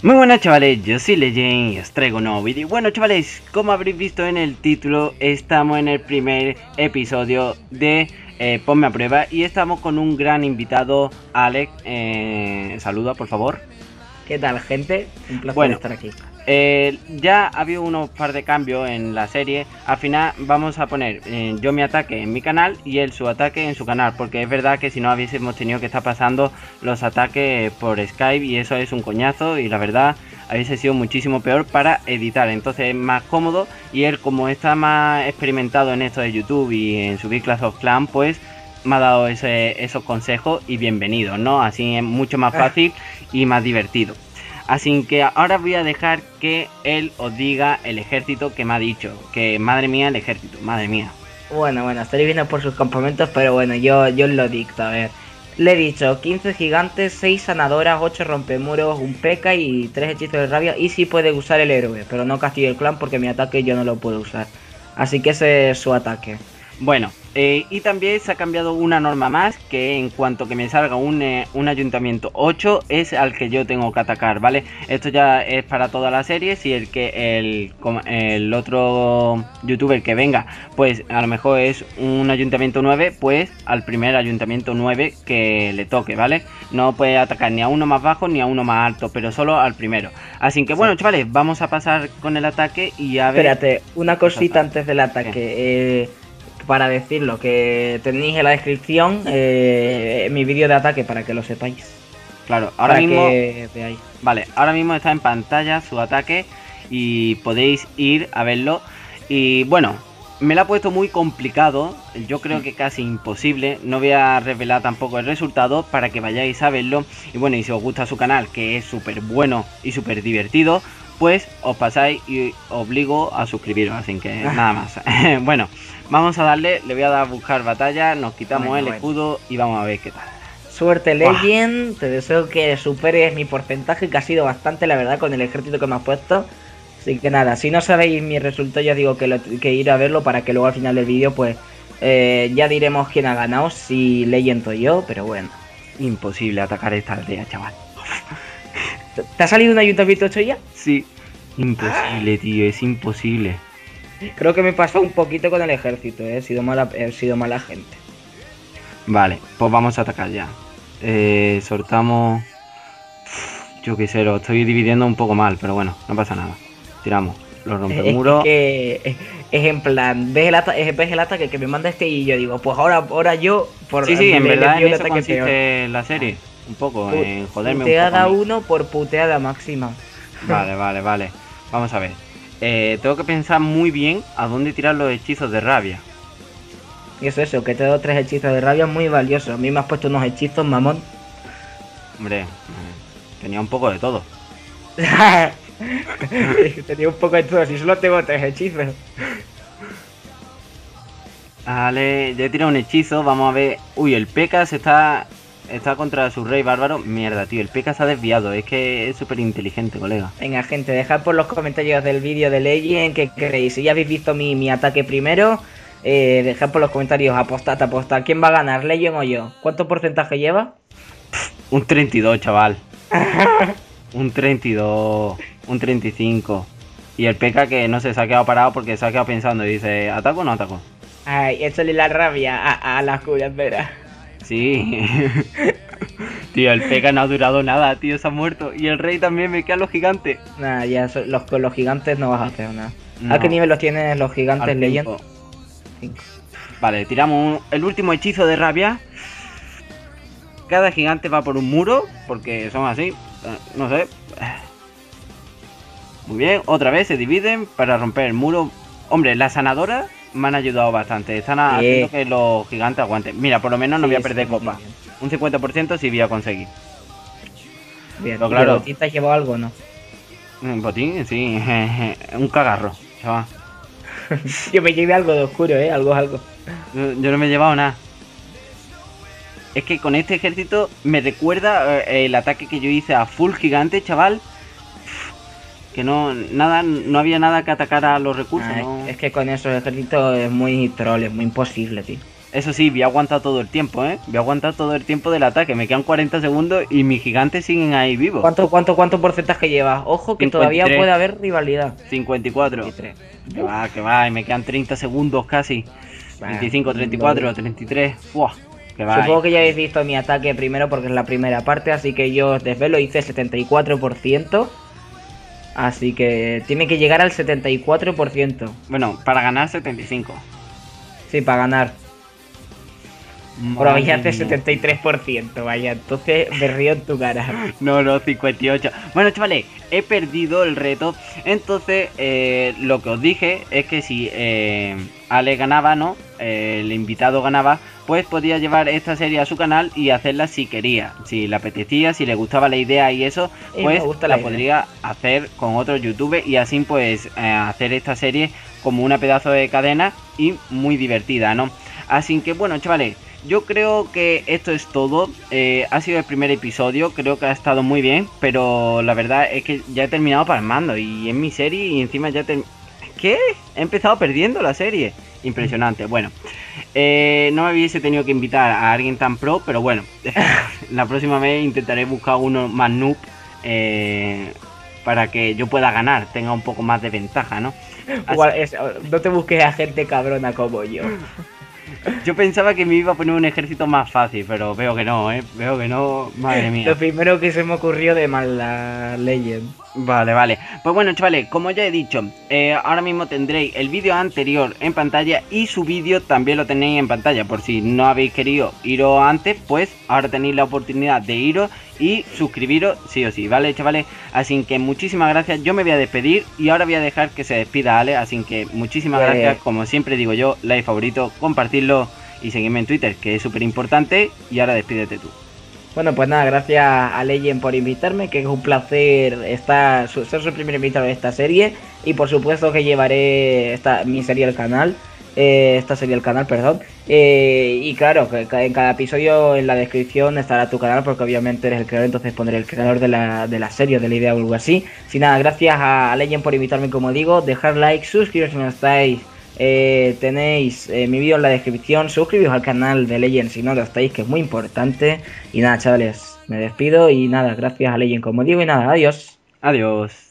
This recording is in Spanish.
Muy buenas chavales, yo soy Legend y os traigo un nuevo vídeo. Bueno chavales, como habréis visto en el título, estamos en el primer episodio de Ponme a Prueba y estamos con un gran invitado, Alex. Saluda por favor. ¿Qué tal, gente? Un placer estar aquí. Ya ha habido unos par de cambios en la serie. Al final vamos a poner yo mi ataque en mi canal y él su ataque en su canal, porque es verdad que si no hubiésemos tenido que estar pasando los ataques por Skype y eso es un coñazo y la verdad hubiese sido muchísimo peor para editar. Entonces es más cómodo y él, como está más experimentado en esto de YouTube y en subir Clash of Clans, pues me ha dado esos consejos y bienvenidos, ¿no? Así es mucho más fácil y más divertido. Así que ahora voy a dejar que él os diga el ejército que me ha dicho. Que madre mía, el ejército, madre mía. Bueno, estaréis viendo por sus campamentos, pero bueno, yo os lo dicto, a ver. Le he dicho 15 gigantes, 6 sanadoras, 8 rompemuros, un P.E.K.K.A. y 3 hechizos de rabia. Y sí puede usar el héroe, pero no castigue el clan porque mi ataque yo no lo puedo usar. Así que ese es su ataque. Bueno, y también se ha cambiado una norma más, que en cuanto que me salga un ayuntamiento 8 es al que yo tengo que atacar, ¿vale? Esto ya es para toda la serie. Si el otro youtuber que venga, pues a lo mejor es un ayuntamiento 9, pues al primer ayuntamiento 9 que le toque, ¿vale? No puede atacar ni a uno más bajo ni a uno más alto, pero solo al primero. Así que bueno, chavales, vamos a pasar con el ataque y a ver... Espérate, una cosita antes del ataque. Para decirlo, que tenéis en la descripción mi vídeo de ataque para que lo sepáis. Claro, ahora para mismo que veáis. Vale, ahora mismo está en pantalla su ataque y podéis ir a verlo. Y bueno, me lo ha puesto muy complicado, yo creo que casi imposible. No voy a revelar tampoco el resultado para que vayáis a verlo. Y bueno, y si os gusta su canal, que es súper bueno y súper divertido, pues os pasáis y os obligo a suscribiros, así que nada más. Bueno, vamos a darle, le voy a dar a buscar batalla, nos quitamos el escudo y vamos a ver qué tal. Suerte, Legend, te deseo que superes mi porcentaje, que ha sido bastante, la verdad, con el ejército que me has puesto. Así que nada, si no sabéis mi resultado, ya digo que ir a verlo para que luego al final del vídeo, pues, ya diremos quién ha ganado, si Legend o yo, pero bueno. Imposible atacar esta aldea, chaval. ¿Te ha salido un ayuntamiento 8 ya? Sí, imposible, tío, es imposible. Creo que me pasó un poquito con el ejército, he sido mala gente. Vale, pues vamos a atacar ya. Soltamos... Yo qué sé, lo estoy dividiendo un poco mal, pero bueno, no pasa nada. Tiramos, lo rompemuros. Es en plan, ves el ataque que me manda este y yo digo, pues ahora yo... Sí, en verdad en eso consiste la serie. Un poco, en joderme puteada un poco. Puteada 1 por puteada máxima. Vale. Vamos a ver. Tengo que pensar muy bien a dónde tirar los hechizos de rabia. Y eso, que te doy 3 hechizos de rabia muy valiosos. A mí me has puesto unos hechizos, mamón. Hombre, tenía un poco de todo. Tenía un poco de todo, si solo tengo 3 hechizos. Vale, ya he tirado un hechizo, vamos a ver. Uy, el P.E.K.K.A. está contra su rey bárbaro. Mierda, tío, el P.E.K.K.A. se ha desviado. Es que es súper inteligente, colega. Venga, gente, dejad por los comentarios del vídeo de Legend qué queréis. Si ya habéis visto mi ataque primero, dejad por los comentarios, apostad. ¿Quién va a ganar, Legend o yo? ¿Cuánto porcentaje lleva? Un 32, chaval. Un 32, un 35. Y el P.E.K.K.A. que no sé, se ha quedado parado porque se ha quedado pensando y dice, ¿ataco o no ataco? Ay, échale la rabia a las curaderas. Sí. Tío, el P.E.K.K.A. no ha durado nada, tío, se ha muerto. Y el rey también, me quedan los gigantes. Nah, ya con los gigantes no vas a hacer nada. No. ¿A qué nivel los tienen los gigantes, Legend? 5. Vale, tiramos el último hechizo de rabia. Cada gigante va por un muro, porque son así, no sé. Muy bien, otra vez se dividen para romper el muro. Hombre, las sanadoras me han ayudado bastante. Están haciendo que los gigantes aguanten. Mira, por lo menos no voy a perder copa. Un 50% sí voy a conseguir. Bien, pero claro. ¿Botín te has llevado algo o no? Un botín, sí. Un cagarro, chaval. Yo me llevé algo de oscuro, algo. Yo no me he llevado nada. Es que con este ejército me recuerda el ataque que yo hice a full gigante, chaval. Que no había nada que atacar a los recursos. ¿no? Es que con esos ejércitos es muy troll, es muy imposible, tío. Eso sí, voy a aguantar todo el tiempo, ¿eh? Voy a aguantar todo el tiempo del ataque. Me quedan 40 segundos y mis gigantes siguen ahí vivos. ¿Cuánto porcentaje llevas? Ojo que 53. todavía puede haber rivalidad. 54. 53. Que va, y me quedan 30 segundos casi. 25, 34, 33. Buah, que va. Supongo que ya habéis visto mi ataque primero porque es la primera parte, así que yo os desvelo, hice 74%. Así que tiene que llegar al 74%. Bueno, para ganar 75. Sí, para ganar. Ahora Madre ya hace mía. 73%, vaya, entonces me río en tu cara. No, 58. Bueno, chavales, he perdido el reto. Entonces, lo que os dije es que si Ale ganaba, ¿no? El invitado ganaba, pues podía llevar esta serie a su canal y hacerla si quería. Si le apetecía, si le gustaba la idea y eso, pues me gusta la la idea. podría hacer con otro youtuber y así pues hacer esta serie como una pedazo de cadena y muy divertida, ¿no? Así que bueno, chavales, yo creo que esto es todo. Ha sido el primer episodio, creo que ha estado muy bien, pero la verdad es que ya he terminado palmando y en mi serie y encima ya ¿Qué? He empezado perdiendo la serie. Impresionante. Bueno, no me hubiese tenido que invitar a alguien tan pro, pero bueno, la próxima vez intentaré buscar uno más noob para que yo pueda ganar, tenga un poco más de ventaja, ¿no? Igual, no te busques a gente cabrona como yo. Yo pensaba que me iba a poner un ejército más fácil, pero veo que no, veo que no, madre mía. Lo primero que se me ocurrió de Mala Legend. Vale. Pues bueno, chavales, como ya he dicho, ahora mismo tendréis el vídeo anterior en pantalla y su vídeo también lo tenéis en pantalla. Por si no habéis querido iros antes, pues ahora tenéis la oportunidad de iros y suscribiros sí o sí, ¿vale, chavales? Así que muchísimas gracias, yo me voy a despedir y ahora voy a dejar que se despida Ale. Así que muchísimas gracias, como siempre digo yo, like, favorito, compartirlo y seguirme en Twitter, que es súper importante. Y ahora despídete tú. Bueno, pues nada, gracias a Legend por invitarme, que es un placer ser su primer invitado de esta serie. Y por supuesto que llevaré mi serie al canal. Esta serie al canal, perdón. Y claro, que en cada episodio en la descripción estará tu canal, porque obviamente eres el creador, entonces pondré el creador de la serie o de la idea o algo así. Sin nada, gracias a Legend por invitarme, como digo. Dejar like, suscribiros si no estáis. Tenéis mi vídeo en la descripción, suscribiros al canal de Legend si no lo estáis, que es muy importante. Y nada, chavales, me despido y nada, gracias a Legend como digo y nada, adiós. Adiós.